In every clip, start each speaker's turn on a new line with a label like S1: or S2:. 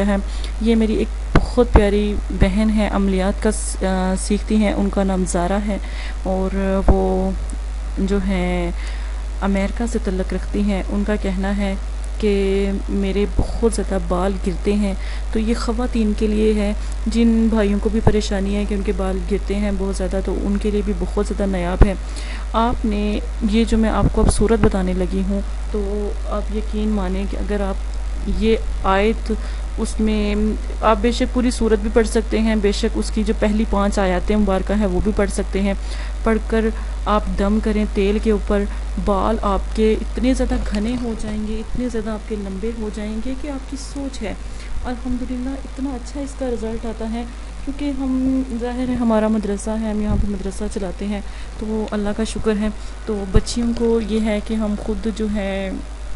S1: کیا ہے. یہ میری ایک بہت پیاری بہن ہے، عملیات کا سیکھتی ہیں، ان کا نام زارا ہے، اور وہ جو ہیں امریکہ سے تعلق رکھتی ہیں. ان کا کہنا ہے کہ میرے بہت زیادہ بال گرتے ہیں. تو یہ خواتین کے لیے ہے جن بھائیوں کو بھی پریشانی ہے کہ ان کے بال گرتے ہیں بہت زیادہ، تو ان کے لیے بھی بہت زیادہ نایاب ہے. آپ نے یہ جو میں آپ کو اب صورت بتانے لگی ہوں، تو آپ یقین مانیں کہ اگر آپ یہ آیت اس میں آپ بے شک پوری صورت بھی پڑھ سکتے ہیں، بے شک اس کی جو پہلی 5 آیاتیں مبارکہ ہیں وہ بھی پڑھ سکتے ہیں. پڑھ کر آپ دم کریں تیل کے اوپر، بال آپ کے اتنے زیادہ گھنے ہو جائیں گے، اتنے زیادہ آپ کے لمبے ہو جائیں گے کہ آپ کی سوچ ہے. الحمدللہ اتنا اچھا اس کا رزلٹ آتا ہے، کیونکہ ہم ظاہر ہے ہمارا مدرسہ ہے، ہم یہاں پہ مدرسہ چلاتے ہیں، تو اللہ کا شکر ہے. تو بچیوں کو یہ ہے کہ ہم خود جو ہے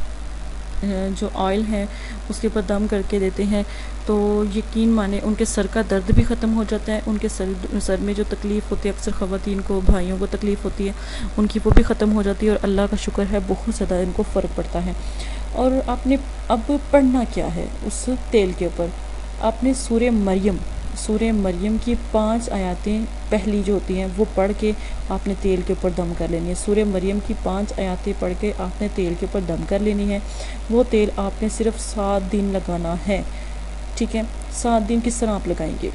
S1: جو آئل ہے اس کے اوپر دم کر کے دیتے ہیں. تو یقین مانیں ان کے سر کا درد بھی ختم ہو جاتا ہے، ان کے سر میں جو تکلیف ہوتی ہے، اکثر خواتین کو بھائیوں کو تکلیف ہوتی ہے، ان کی وہ بھی ختم ہو جاتی ہے، اور اللہ کا شکر ہے بہت زیادہ ان کو فرق پڑتا ہے. اور آپ نے اب پڑھنا کیا ہے اس تیل کے اوپر؟ آپ نے سورہ مریم کی 5 آیاتیں پہلی جو ہوتی ہیں وہ پڑھ کے آپ نے تیل کے اوپر دم کر لینی ہے. سورہ مریم کی 5 آیاتیں پڑھ کے آپ نے تیل کے اوپر دم کر لینی ہے. وہ تیل آپ نے صرف 7 دن لگانا ہے. ٹھیک ہے، 7 دن کس طرح آپ لگائیں گے؟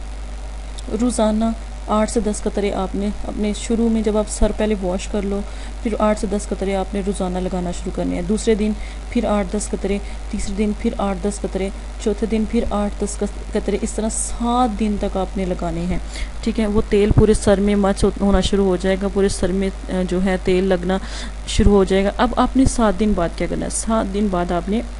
S1: روزانہ 8 سے 10 قطرے آپ نے اپنے شروع میں جب آپ سر پہلے واش کر لو، پھر 8 سے 10 قطرے آپ نے روزانہ لگانا شروع کرنے ہیں. دوسرے دن پھر 8-10 قطرے، تیسرے دن پھر 8-10 قطرے، چوتھے دن پھر 8-10 قطرے، اس طرح 7 دن تک آپ نے لگانے ہیں. ٹھیک ہے، وہ تیل پورے سر میں مچ ہونا شروع ہو جائے گا، پورے سر میں جو ہے تیل لگنا شروع ہو جائے گا. اب آپ نے 7 دن بعد کیا کرنا ہے؟ 7 دن بعد آپ نے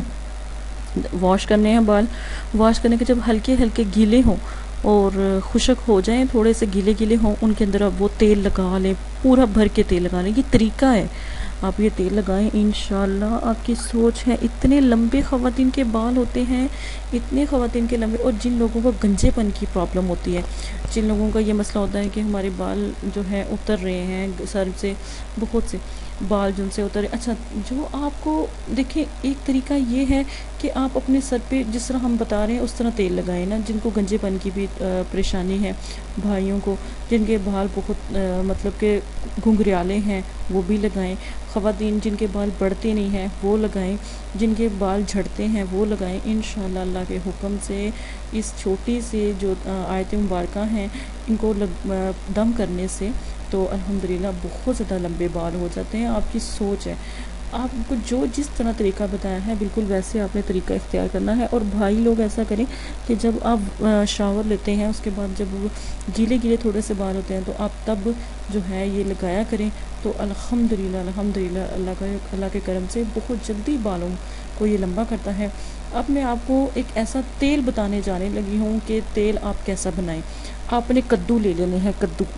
S1: واش کرنے ہیں بال. واش کرنے کے جب ہلکے ہلکے گیلے ہوں اور خشک ہو جائیں، تھوڑے سے گیلے گیلے ہوں، ان کے اندر اب وہ تیل لگا لیں، پورا بھر کے تیل لگا لیں. یہ طریقہ ہے، آپ یہ تیل لگائیں، انشاءاللہ آپ کی سوچ ہے. اتنے لمبے خواتین کے بال ہوتے ہیں، اتنے خواتین کے لمبے، اور جن لوگوں کو گنجے پن کی پرابلم ہوتی ہے، جن لوگوں کا یہ مسئلہ ہوتا ہے کہ ہمارے بال جو ہیں اتر رہے ہیں سر سے، بہت سے بال جن سے اتر رہے. اچھا، جو آپ کو دیکھیں ایک طریقہ یہ ہے کہ آپ اپنے سر پہ جس طرح ہم بتا رہے ہیں اس طرح تیل لگائیں نا. جن کو گنجے پن کی بھی پریشانی ہے، بھائیوں کو جن کے بال بہت مطلب کہ گھنگریالے ہیں وہ بھی لگائیں. خواتین جن کے بال بڑھتے نہیں ہیں وہ لگائیں، جن کے بال جھڑتے ہیں وہ لگائیں. انشاءاللہ اللہ کے حکم سے اس چھوٹی سے جو آیت مبارکہ ہیں ان کو دم کرنے سے تو الحمدللہ بہت زیادہ لمبے بال ہو جاتے ہیں. آپ کی سوچ ہے، آپ کو جو جس طرح طریقہ بتایا ہے بالکل ویسے آپ نے طریقہ اختیار کرنا ہے. اور بھائی لوگ ایسا کریں کہ جب آپ شاور لیتے ہیں اس کے بعد جب گیلے گیلے تھوڑے سے بال ہوتے ہیں تو آپ تب جو ہے یہ لگایا کریں. تو الحمدللہ اللہ کے کرم سے بہت جلدی بالوں کو یہ لمبا کرتا ہے. اب میں آپ کو ایک ایسا تیل بتانے جانے لگی ہوں کہ تیل آپ کیسا بنائیں. آپ نے کدو لے لینے ہیں.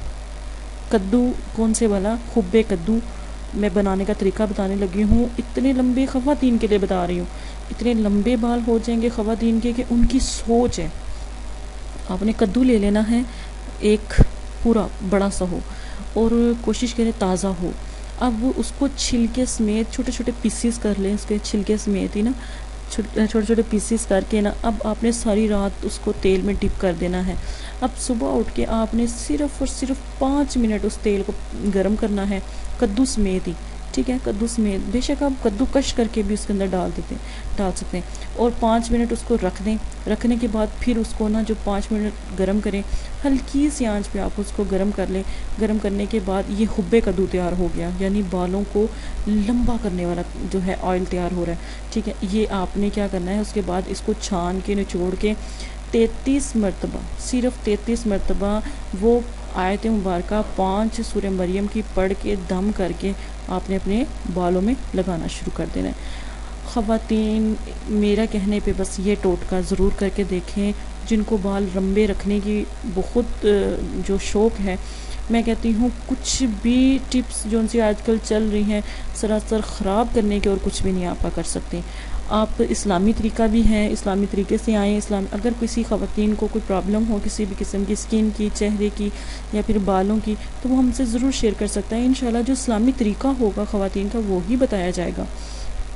S1: کدو کون سے والا؟ خوبے کدو. میں بنانے کا طریقہ بتانے لگی ہوں. اتنے لمبے خواتین کے لیے بتا رہی ہوں، اتنے لمبے بال ہو جائیں گے خواتین کے کہ ان کی سوچ ہے. آپ نے کدو لے لینا ہے، ایک پورا بڑا سا ہو، اور کوشش کریں تازہ ہو. اب اس کو چھلکے سمیت چھوٹے چھوٹے پیسز کر لیں، اس کے چھلکے سمیت ہی نا چھوٹے چھوٹے پیسز کر کے نا اب آپ نے ساری رات اس کو تیل میں ڈپ کر دینا ہے. اب صبح اٹھ کے آپ نے صرف اور صرف 5 منٹ اس تیل کو گرم کرنا ہے، کدو سمیت ہی. ٹھیک ہے، کدو سمیت. بے شک آپ کدو کش کر کے بھی اس کے اندر ڈال سکتے ہیں. اور 5 منٹ اس کو رکھ دیں. رکھنے کے بعد پھر اس کو نا جو 5 منٹ گرم کریں، ہلکی سی آنچ پہ آپ اس کو گرم کر لیں. گرم کرنے کے بعد یہ حبے کدو تیار ہو گیا، یعنی بالوں کو لمبا کرنے والا جو ہے آئل تیار ہو رہا ہے. ٹھیک ہے، یہ آپ نے کیا کرنا ہے، اس کے بعد اس کو چھان کے نچوڑ کے 33 مرتبہ، صرف 33 مرتبہ وہ آیت مبارکہ 5 سورہ مریم کی پڑھ کے دم کر کے آپ نے اپنے بالوں میں لگانا شروع کر دینا ہے. خواتین میرا کہنے پہ بس یہ ٹوٹکا ضرور کر کے دیکھیں. جن کو بال لمبے رکھنے کی بہت جو شوق ہے، میں کہتی ہوں کچھ بھی ٹپس جو ان سے آج کل چل رہی ہیں سراسر خراب کرنے کے اور کچھ بھی نہیں آپ کر سکتے. آپ اسلامی طریقہ بھی ہیں، اسلامی طریقے سے آئیں. اگر کسی خواتین کو کوئی پرابلم ہو کسی بھی قسم کی، سکن کی، چہرے کی یا پھر بالوں کی، تو وہ ہم سے ضرور شیئر کر سکتا ہے. انشاءاللہ جو اسلامی طریقہ ہوگا خواتین کا وہی بتایا جائے گا.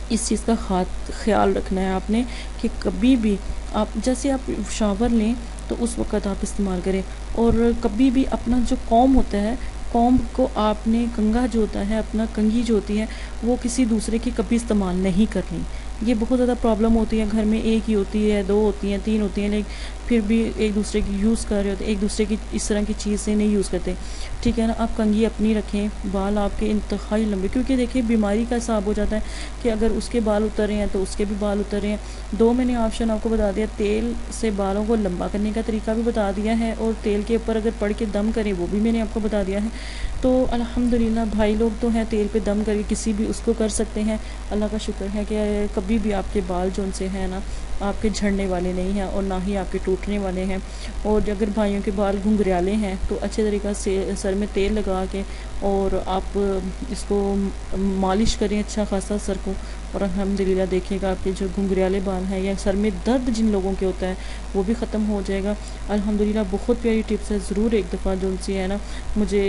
S1: اس چیز کا خیال رکھنا ہے آپ نے کہ کبھی بھی آپ جیسے آپ شاور لیں تو اس وقت آپ استعمال کریں، اور کبھی بھی اپنا جو کوم ہوتا ہے، کوم کو آپ نے کنگھا جو ہوتا ہے اپنا کنگھی جو ہوتی ہے وہ کسی دوسرے کی کبھی استعمال نہیں کرنی۔ یہ بہت زیادہ پرابلم ہوتی ہے، گھر میں ایک ہی ہوتی ہے، 2 ہوتی ہیں، 3 ہوتی ہیں، لیکن پھر بھی ایک دوسرے کی یوز کر رہے ہوتے ہیں، ایک دوسرے کی اس طرح کی چیزیں نہیں یوز کرتے، ٹھیک ہے نا۔ آپ کنگھی اپنی رکھیں، بال آپ کے انتہائی لمبے، کیونکہ دیکھیں بیماری کا حساب ہو جاتا ہے کہ اگر اس کے بال اتر رہے ہیں تو اس کے بھی بال اتر رہے ہیں۔ 2 میں نے آپشن آپ کو بتا دیا، تیل سے بالوں کو لمبا کرنے کا طریقہ بھی بتا دیا ہے، اور تیل کے اوپر اگر پڑھ کے دم کریں وہ بھی میں نے آپ کو بتا دیا ہے۔ تو الحمدللہ بھائی لوگ تو ہیں تیل پہ دم کر کے کسی بھی اس کو کر سکتے ہیں، اللہ کا شکر ہے کہ کبھی بھی آپ کے بال جو ان سے ہیں نا آپ کے جھڑنے والے نہیں ہیں اور نہ ہی آپ کے ٹوٹنے والے ہیں۔ اور اگر بھائیوں کے بال گھنگریالے ہیں تو اچھے طریقہ سے سر میں تیل لگا کے اور آپ اس کو مالش کریں اچھا خاصا سر کو، اور الحمدللہ دیکھیے گا آپ کے جو گھنگریالے بال ہیں یا سر میں درد جن لوگوں کے ہوتا ہے وہ بھی ختم ہو جائے گا الحمدللہ۔ بہت پیاری ٹپس ہے، ضرور ایک دفعہ جو ان سی ہے نا مجھے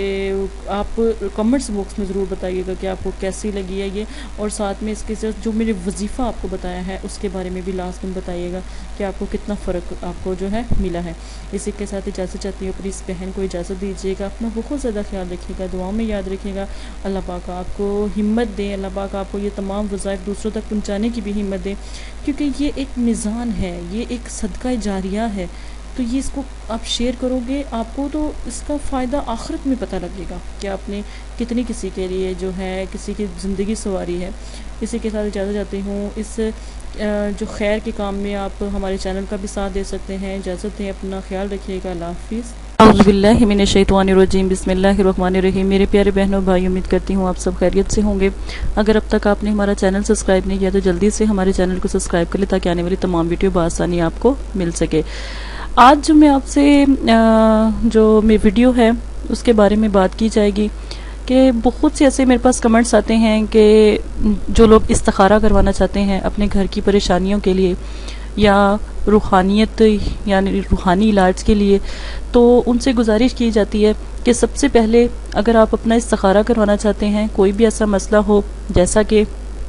S1: آپ کمنٹس باکس میں ضرور بتائیے گا کہ آپ کو کیسی لگی ہے یہ، اور ساتھ میں اس کے ساتھ جو میں نے وظیفہ آپ کو بتایا ہے اس کے بارے میں بھی لاسٹ میں بتائیے گا کہ آپ کو کتنا فرق آپ کو جو ہے ملا ہے۔ اسی کے ساتھ اجازت چاہتی ہوں، اپنی اس بہن کو اجازت دیجیے گا، اپنا بہت زیادہ خیال رکھیے گا، دعاؤں میں یاد رکھیے گا، اللہ پاک آپ کو ہمت دے، اللہ پاک آپ کو یہ تمام وظائف دوسروں تک پہنچانے کی بھی ہمت دے، کیونکہ یہ ایک میزان ہے، یہ ایک صدقہ جاریہ ہے، تو یہ اس کو آپ شیئر کرو گے آپ کو تو اس کا فائدہ آخرت میں پتہ لگے گا کہ آپ نے کتنی کسی کے لیے جو ہے کسی کی زندگی سنواری ہے۔ اسی کے ساتھ اجازت چاہتی ہوں، اس جو خیر کے کام میں آپ ہمارے چینل کا بھی ساتھ دے سکتے ہیں۔ اجازت دیں، اپنا خیال رکھیے گا، اللہ حافظ۔ اعوذ باللہ من الشیطان الرجیم، بسم اللہ الرحمن الرحیم۔ میرے پیارے بہنوں بھائی، امید کرتی ہوں آپ سب خیریت سے ہوں گے۔ اگر اب تک آپ نے ہمارا چینل سبسکرائب نہیں کیا تو جلدی سے ہمارے چینل کو سبسکرائب کر لیں تاکہ آنے والی تمام ویڈیو بآسانی آپ کو مل سکے۔ آج جو میں آپ سے جو میری ویڈیو ہے اس کے بارے میں بات کی جائے گی کہ بہت سے ایسے میرے پاس کمنٹس آتے ہیں کہ جو لوگ استخارہ کروانا چاہتے ہیں اپنے گھر کی پریشانیوں کے لیے یا روحانیت یعنی روحانی علاج کے لیے، تو ان سے گزارش کی جاتی ہے کہ سب سے پہلے اگر آپ اپنا استخارہ کروانا چاہتے ہیں، کوئی بھی ایسا مسئلہ ہو جیسا کہ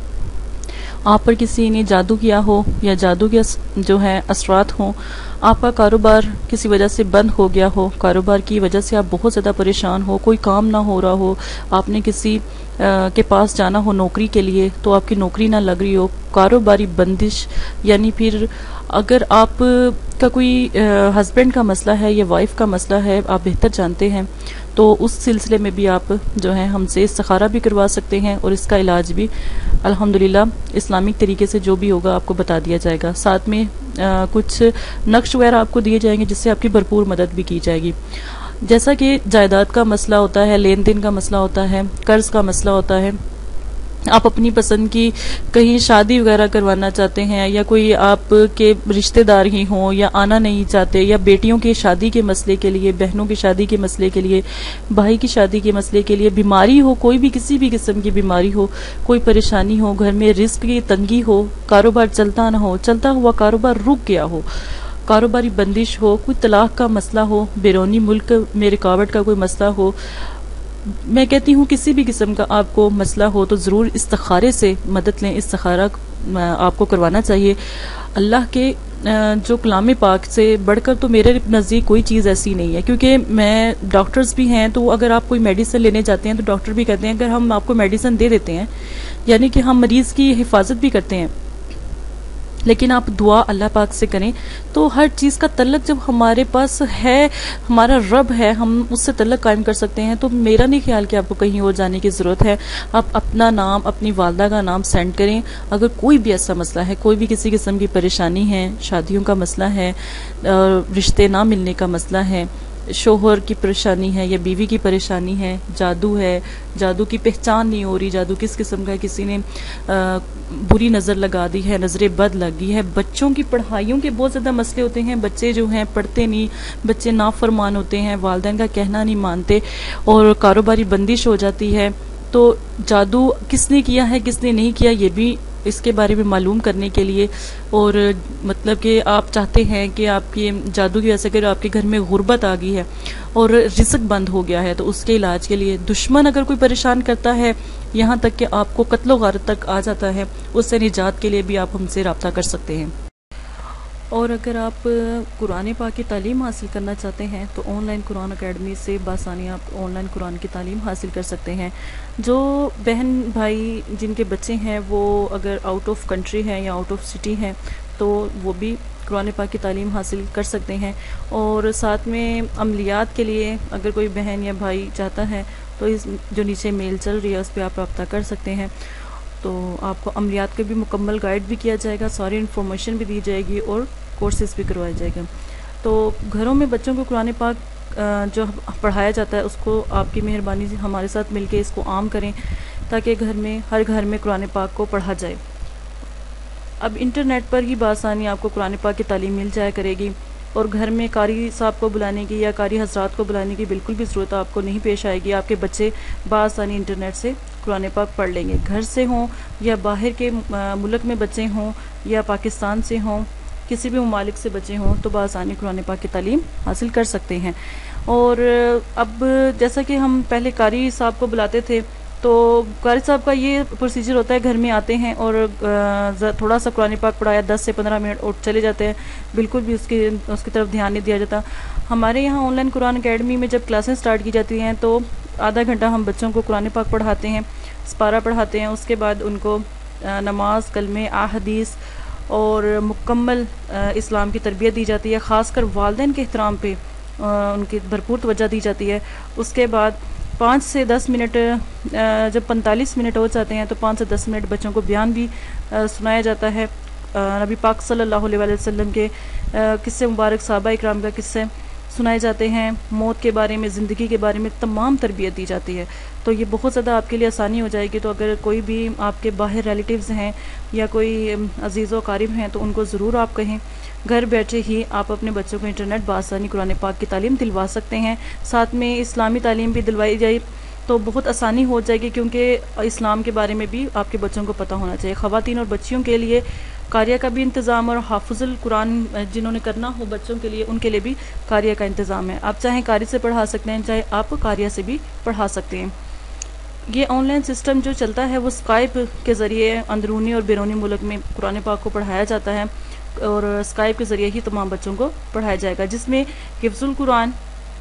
S1: آپ پر کسی نے جادو کیا ہو یا جادو کے جو ہے اثرات ہوں، آپ کا کاروبار کسی وجہ سے بند ہو گیا ہو، کاروبار کی وجہ سے آپ بہت زیادہ پریشان ہو، کوئی کام نہ ہو رہا ہو، آپ نے کسی کے پاس جانا ہو نوکری کے لیے تو آپ کی نوکری نہ لگ رہی ہو، کاروباری بندش، یعنی پھر اگر آپ کا کوئی ہسبینڈ کا مسئلہ ہے یا وائف کا مسئلہ ہے، آپ بہتر جانتے ہیں، تو اس سلسلے میں بھی آپ جو ہے ہم سے استخارہ بھی کروا سکتے ہیں، اور اس کا علاج بھی الحمدللہ اسلامک طریقے سے جو بھی ہوگا آپ کو بتا دیا جائے گا۔ ساتھ میں کچھ نقش وغیرہ آپ کو دیے جائیں گے جس سے آپ کی بھرپور مدد بھی کی جائے گی۔ جیسا کہ جائیداد کا مسئلہ ہوتا ہے، لین دین کا مسئلہ ہوتا ہے، قرض کا مسئلہ ہوتا ہے، آپ اپنی پسند کی کہیں شادی وغیرہ کروانا چاہتے ہیں یا کوئی آپ کے رشتہ دار ہی ہوں یا آنا نہیں چاہتے، یا بیٹیوں کی شادی کے مسئلے کے لیے، بہنوں کی شادی کے مسئلے کے لیے، بھائی کی شادی کے مسئلے کے لیے، بیماری ہو، کوئی بھی کسی بھی قسم کی بیماری ہو، کوئی پریشانی ہو، گھر میں رزق کی تنگی ہو، کاروبار چلتا نہ ہو، چلتا ہوا کاروبار رک گیا ہو، کاروباری بندش ہو، کوئی طلاق کا مسئلہ ہو، بیرونی ملک میں رکاوٹ کا کوئی مسئلہ ہو، میں کہتی ہوں کسی بھی قسم کا آپ کو مسئلہ ہو تو ضرور استخارے سے مدد لیں، استخارہ آپ کو کروانا چاہیے۔ اللہ کے جو کلام پاک سے بڑھ کر تو میرے نزدیک کوئی چیز ایسی نہیں ہے، کیونکہ میں ڈاکٹرز بھی ہیں تو اگر آپ کوئی میڈیسن لینے جاتے ہیں تو ڈاکٹر بھی کہتے ہیں اگر ہم آپ کو میڈیسن دے دیتے ہیں یعنی کہ ہم مریض کی حفاظت بھی کرتے ہیں، لیکن آپ دعا اللہ پاک سے کریں تو ہر چیز کا تعلق جب ہمارے پاس ہے، ہمارا رب ہے، ہم اس سے تعلق قائم کر سکتے ہیں، تو میرا نہیں خیال کہ آپ کو کہیں اور جانے کی ضرورت ہے۔ آپ اپنا نام، اپنی والدہ کا نام سینڈ کریں، اگر کوئی بھی ایسا مسئلہ ہے، کوئی بھی کسی قسم کی پریشانی ہے، شادیوں کا مسئلہ ہے، رشتے نہ ملنے کا مسئلہ ہے، شوہر کی پریشانی ہے یا بیوی کی پریشانی ہے، جادو ہے، جادو کی پہچان نہیں ہو رہی، جادو کس قسم کا ہے، کسی نے بری نظر لگا دی ہے، نظر بد لگی ہے، بچوں کی پڑھائیوں کے بہت زیادہ مسئلے ہوتے ہیں، بچے جو ہیں پڑھتے نہیں، بچے نافرمان ہوتے ہیں، والدین کا کہنا نہیں مانتے، اور کاروباری بندش ہو جاتی ہے، تو جادو کس نے کیا ہے کس نے نہیں کیا یہ بھی اس کے بارے میں معلوم کرنے کے لیے، اور مطلب کہ آپ چاہتے ہیں کہ آپ کی جادو کی وجہ سے اگر آپ کے گھر میں غربت آ گئی ہے اور رزق بند ہو گیا ہے تو اس کے علاج کے لیے، دشمن اگر کوئی پریشان کرتا ہے یہاں تک کہ آپ کو قتل و غارت تک آ جاتا ہے، اس سے نجات کے لیے بھی آپ ہم سے رابطہ کر سکتے ہیں۔ اور اگر آپ قرآن پاک کی تعلیم حاصل کرنا چاہتے ہیں تو آن لائن قرآن اکیڈمی سے بآسانی آپ آن لائن قرآن کی تعلیم حاصل کر سکتے ہیں۔ جو بہن بھائی جن کے بچے ہیں وہ اگر آؤٹ آف کنٹری ہیں یا آؤٹ آف سٹی ہیں تو وہ بھی قرآن پاک کی تعلیم حاصل کر سکتے ہیں، اور ساتھ میں عملیات کے لیے اگر کوئی بہن یا بھائی چاہتا ہے تو اس جو نیچے میل چل رہی ہے اس پہ آپ رابطہ کر سکتے ہیں۔ تو آپ کو عملیات کا بھی مکمل گائیڈ بھی کیا جائے گا، ساری انفارمیشن بھی دی جائے گی اور کورسز بھی کروایا جائے گا۔ تو گھروں میں بچوں کو قرآن پاک جو پڑھایا جاتا ہے اس کو آپ کی مہربانی سے ہمارے ساتھ مل کے اس کو عام کریں تاکہ ہر گھر میں قرآن پاک کو پڑھا جائے۔ اب انٹرنیٹ پر ہی بآسانی آپ کو قرآن پاک کی تعلیم مل جایا کرے گی، اور گھر میں قاری صاحب کو بلانے کی یا قاری حضرات کو بلانے کی بالکل بھی ضرورت آپ کو نہیں پیش آئے گی۔ آپ کے بچے بآسانی انٹرنیٹ سے قرآن پاک پڑھ لیں گے، گھر سے ہوں یا باہر کے ملک میں بچے ہوں یا پاکستان سے ہوں، کسی بھی ممالک سے بچے ہوں تو بآسانی قرآن پاک کی تعلیم حاصل کر سکتے ہیں۔ اور اب جیسا کہ ہم پہلے قاری صاحب کو بلاتے تھے تو قاری صاحب کا یہ پروسیجر ہوتا ہے، گھر میں آتے ہیں اور تھوڑا سا قرآن پاک پڑھایا 10 سے 15 منٹ اور چلے جاتے ہیں، بالکل بھی اس کی طرف دھیان نہیں دیا جاتا۔ ہمارے یہاں آن لائن قرآن اکیڈمی میں جب کلاسیں سٹارٹ کی جاتی ہیں تو آدھا گھنٹہ ہم بچوں کو قرآن پاک پڑھاتے ہیں، سپارہ پڑھاتے ہیں، اس کے بعد ان کو نماز، کلمے، احادیث اور مکمل اسلام کی تربیت دی جاتی ہے، خاص کر والدین کے احترام پہ ان کی بھرپور توجہ دی جاتی ہے۔ اس کے بعد 5 سے 10 منٹ، جب 45 منٹ ہو جاتے ہیں تو 5 سے 10 منٹ بچوں کو بیان بھی سنایا جاتا ہے، نبی پاک صلی اللہ علیہ وسلم کے قصے مبارک، صحابہ اکرام کا قصے سنائے جاتے ہیں، موت کے بارے میں، زندگی کے بارے میں تمام تربیت دی جاتی ہے۔ تو یہ بہت زیادہ آپ کے لیے آسانی ہو جائے گی۔ تو اگر کوئی بھی آپ کے باہر ریلیٹیوز ہیں یا کوئی عزیز و قارب ہیں تو ان کو ضرور آپ کہیں، گھر بیٹھے ہی آپ اپنے بچوں کو انٹرنیٹ بآسانی قرآن پاک کی تعلیم دلوا سکتے ہیں، ساتھ میں اسلامی تعلیم بھی دلوائی جائے تو بہت آسانی ہو جائے گی، کیونکہ اسلام کے بارے میں بھی آپ کے بچوں کو پتہ ہونا چاہیے۔ خواتین اور بچیوں کے لیے قاریہ کا بھی انتظام، اور حافظ القرآن جنہوں نے کرنا ہو بچوں کے لیے ان کے لیے بھی قاریہ کا انتظام ہے۔ آپ چاہیں قاری سے پڑھا سکتے ہیں، چاہے آپ قاریہ سے بھی پڑھا سکتے ہیں۔ یہ آن لائن سسٹم جو چلتا ہے وہ اسکائپ کے ذریعے اندرونی اور بیرونی ملک میں قرآن پاک کو پڑھایا جاتا ہے، اور اسکائپ کے ذریعے ہی تمام بچوں کو پڑھایا جائے گا، جس میں حفظ القرآن،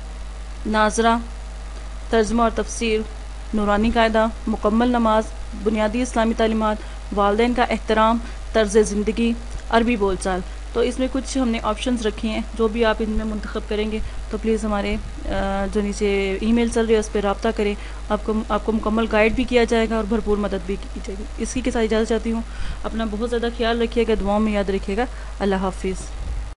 S1: ناظرہ، ترجمہ اور تفسیر، نورانی قاعدہ، مکمل نماز، بنیادی اسلامی تعلیمات، والدین کا احترام، طرز زندگی، عربی بول چال۔ تو اس میں کچھ ہم نے آپشنز رکھی ہیں، جو بھی آپ ان میں منتخب کریں گے تو پلیز ہمارے جو نیچے ای میل چل رہی ہے اس پہ رابطہ کریں، آپ کو مکمل گائیڈ بھی کیا جائے گا اور بھرپور مدد بھی کی جائے گی۔ اس کی کے ساتھ اجازت چاہتی ہوں، اپنا بہت زیادہ خیال رکھیے گا، دعاؤں میں یاد رکھیے گا۔ اللہ حافظ۔